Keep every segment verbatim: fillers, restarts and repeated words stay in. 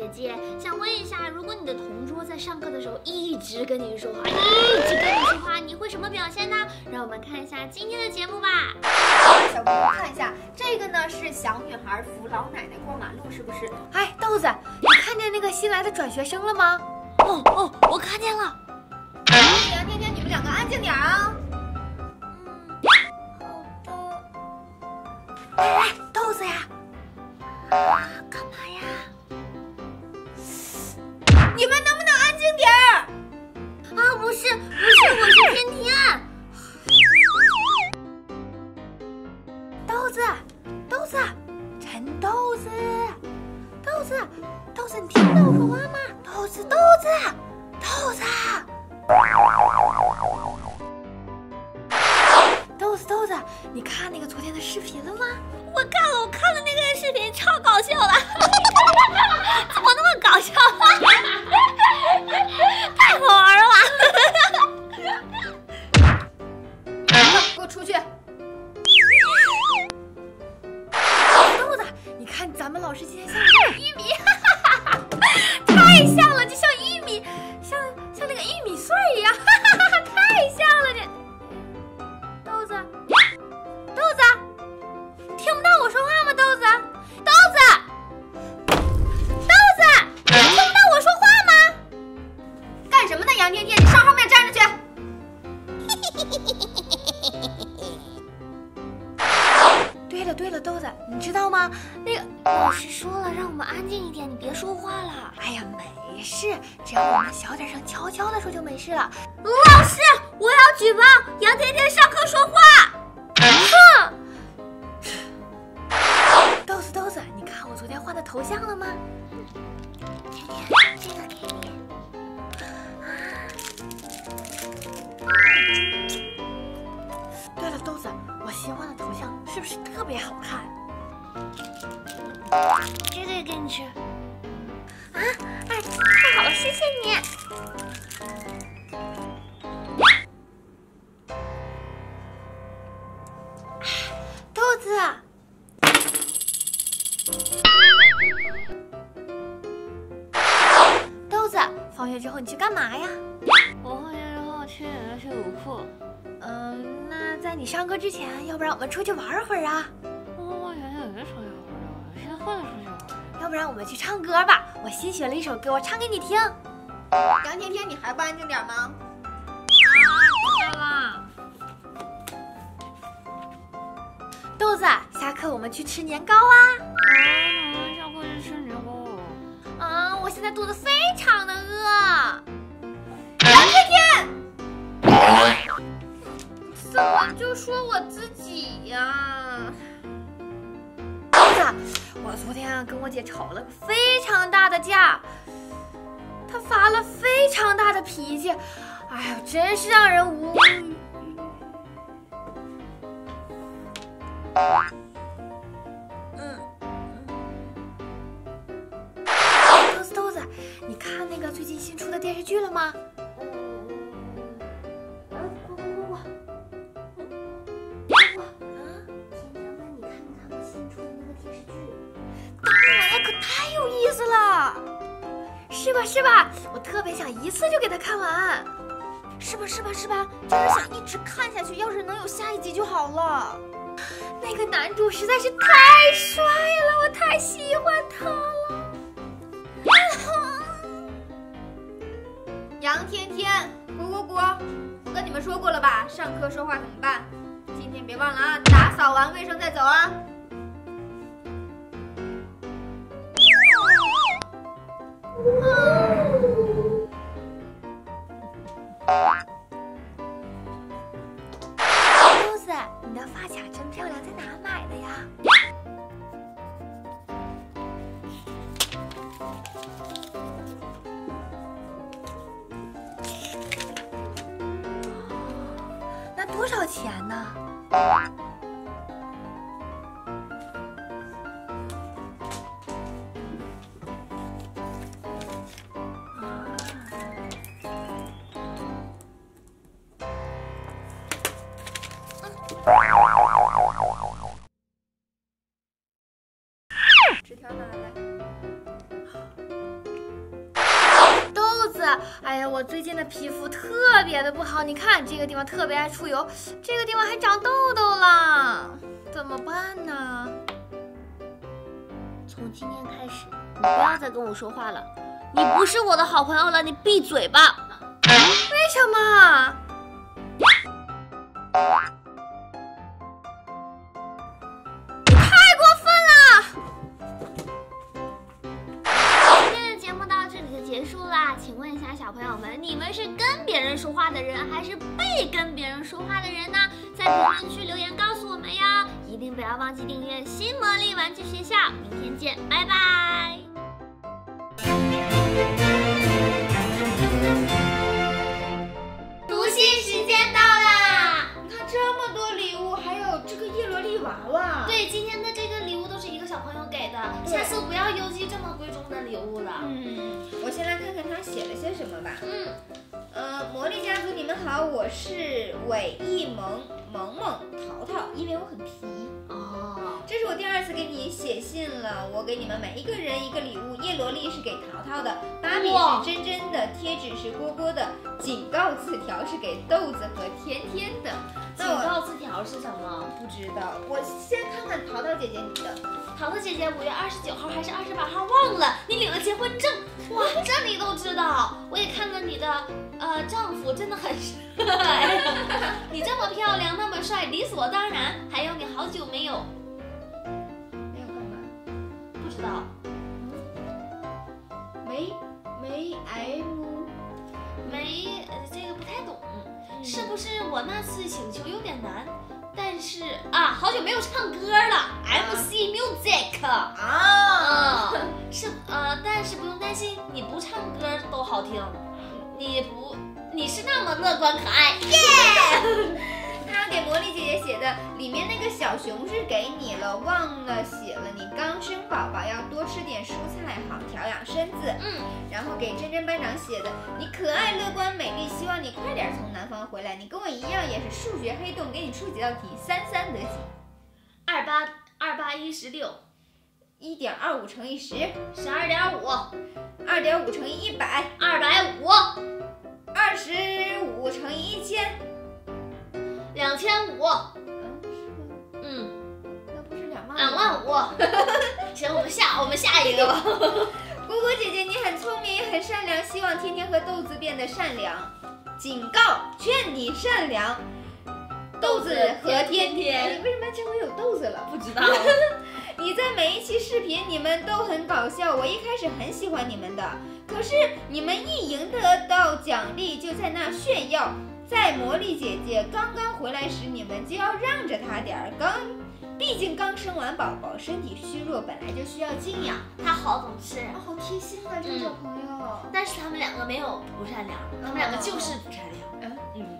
姐姐，想问一下，如果你的同桌在上课的时候一直跟你说话，一直跟你说话，你会什么表现呢？让我们看一下今天的节目吧。 小朋友看一下，这个呢是小女孩扶老奶奶过马路，是不是？哎，豆子，你看见那个新来的转学生了吗？ 哦哦，我看见了。 杨天天，你们两个安静点啊。 嗯，好的。 哎哎，豆子呀， 啊，干嘛呀？ 你们能不能安静点儿？ 啊，不是，不是，我是天天。 豆子，豆子，陈豆子，豆子，豆子，你听不到我说话吗？豆子，豆子，豆子，豆子，豆子，你看那个昨天的视频了吗？ 我看了，我看了那个视频，超搞笑的。怎么那么搞笑？太好玩了吧！ 给我出去！豆子，你看咱们老师今天像不像玉米？太像了，就像玉米，像像那个玉米穗一样，太像了这。豆子，豆子，听不到我说话吗？豆子，豆子，豆子，你听不到我说话吗？干什么呢，杨天天？你上后面站着去。对了对了，豆子，你知道吗？那个老师说了，让我们安静一点，你别说话了。 哎呀，没事，只要我们小点声，悄悄的说就没事了。 老师，我要举报杨天天上课说话。 哼！豆子豆子，你看我昨天换的头像了吗？ 天天，这个给你。 对了，豆子，我新换的头像是不是特别好看？ 这个也给你吃。 啊，哎，太好了，谢谢你。豆子，豆子，放学之后你去干嘛呀？ 我放学之后去去舞库。 嗯，那在你上课之前，要不然我们出去玩会儿啊？ 我现在没出去玩了，现在会出去玩。 要不然我们去唱歌吧，我新学了一首歌，我唱给你听。杨天天，你还不安静点吗？ 啊，知道啦。 豆子，下课我们去吃年糕啊！ 啊，下课去吃年糕。 啊，我现在肚子非常的饿。杨天天，怎么就说我自己呀？豆子，我昨天啊跟我姐吵了个非常大的架，她发了非常大的脾气，哎呀，真是让人无语。嗯，豆子豆子，你看那个最近新出的电视剧了吗？嗯，快快快快！是吧是吧？我特别想一次就给他看完。是吧是吧是吧？就是想一直看下去，要是能有下一集就好了。那个男主实在是太帅了，我太喜欢他了。杨天天，果果果，我跟你们说过了吧？上课说话怎么办？今天别忘了啊，打扫完卫生再走啊。豆子，你的发卡真漂亮，在哪买的呀？那多少钱呢？纸条拿来。 好，你看这个地方特别爱出油，这个地方还长痘痘了，怎么办呢？ 从今天开始，你不要再跟我说话了，你不是我的好朋友了，你闭嘴吧。 为什么？你太过分了！ 今天的节目到这里就结束啦，请问一下小朋友们，你们是跟别人说话的人，还是被跟别人说话的人呢？在评论区留言告诉我们呀！一定不要忘记订阅新魔力玩具学校，明天见，拜拜。读心时间到啦！ 你看这么多礼物，还有这个叶罗丽娃娃。 对，今天的这个礼物都是一个小朋友给的，下次不要邮寄这么贵重的礼物了。 嗯，我先来看看他写了些什么吧。 嗯， 呃，魔力家族，你们好，我是韦艺萌、萌萌、淘淘，因为我很皮。 哦， 这是我第二次给你写信了，我给你们每一个人一个礼物，叶罗丽是给淘淘的，芭比是真真的，贴纸是波波的，警告字条是给豆子和天天的。 警告字条是什么？ 不知道，我先看看淘淘姐姐你的。 淘淘姐姐五月二十九号还是二十八号忘了，你领了结婚证，哇，这你都知道。我也看了你的呃丈夫，真的很帅。你这么漂亮，那么帅，理所当然。还有你好久没有没有干嘛？ 不知道。 没没 M 没呃这个不太懂，是不是我那次请求有点难？但是啊，好久没有唱歌了 ，M C Music 啊， 嗯，是呃，但是不用担心，你不唱歌都好听，你不，你是那么乐观可爱，耶！ 他给魔力姐姐写的，里面那个小熊是给你了，忘了写了。你刚生宝宝要多吃点蔬菜，好调养身子。 嗯， 然后给真真班长写的，你可爱、乐观、美丽，希望你快点从南方回来。你跟我一样也是数学黑洞，给你出几道题，三三得几？ 二八二八一十六， 一点二五乘以十， 十二点五， 二点五乘以一百， 二百五， 二十五乘以一千。 两千五， 嗯，是吗？ 嗯， 那不是两万？ 两万五。行，我们下我们下一个吧。 果果姐姐，你很聪明，也很善良，希望天天和豆子变得善良。警告，劝你善良。豆子和天天，为什么这回有豆子了？ 不知道。 你在每一期视频，你们都很搞笑，我一开始很喜欢你们的，可是你们一赢得到奖励，就在那炫耀。在魔力姐姐刚刚回来时，你们就要让着她点儿。刚，毕竟刚生完宝宝，身体虚弱，本来就需要静养。 他好懂事， 啊，好贴心啊，这个小朋友。 但是他们两个没有不善良，他们两个就是不善良。 嗯嗯。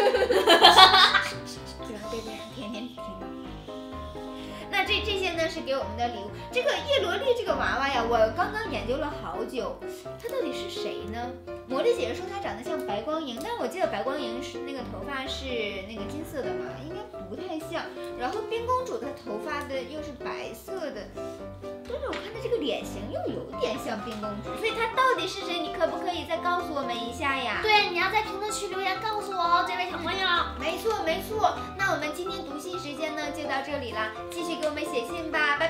不要被别人天天听到。那这这些呢是给我们的礼物。这个叶罗丽这个娃娃呀，我刚刚研究了好久，她到底是谁呢？魔力姐姐说她长得像白光莹，但我记得白光莹是那个头发是那个金色的嘛，应该不太像。然后冰公主的头发的又是白色的，但是我看她这个脸型又有点像冰公主，所以她到底是谁？你可不可以再告诉我们一下呀？ 对，你要在评论区留言告诉我哦，这位小朋友。 没错没错，那我们今天读信时间呢就到这里啦，继续给我们写信吧，拜拜。